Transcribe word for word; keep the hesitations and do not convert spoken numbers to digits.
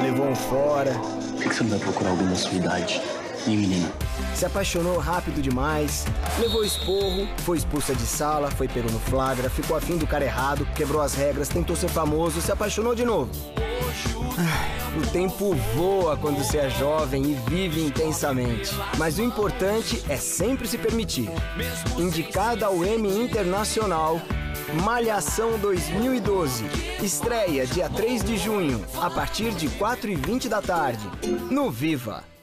levou um fora. Por que você não vai procurar alguém da sua idade, hein, menina? Se apaixonou rápido demais, levou esporro, foi expulsa de sala, foi pego no flagra, ficou afim do cara errado, quebrou as regras, tentou ser famoso, se apaixonou de novo. Ah, o tempo voa quando você é jovem e vive intensamente. Mas o importante é sempre se permitir. Indicada ao Emmy Internacional, Malhação dois mil e doze. Estreia dia três de junho, a partir de quatro e vinte da tarde, no Viva!